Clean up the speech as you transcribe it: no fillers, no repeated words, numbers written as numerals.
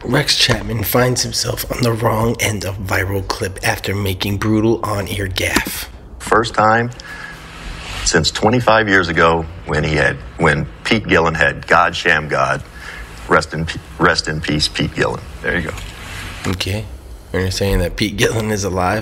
Rex Chapman finds himself on the wrong end of viral clip after making brutal on-air gaffe. First time since 25 years ago when Pete Gillen had God Sham God. Rest in peace, Pete Gillen. There you go. Okay. Are you saying that Pete Gillen is alive?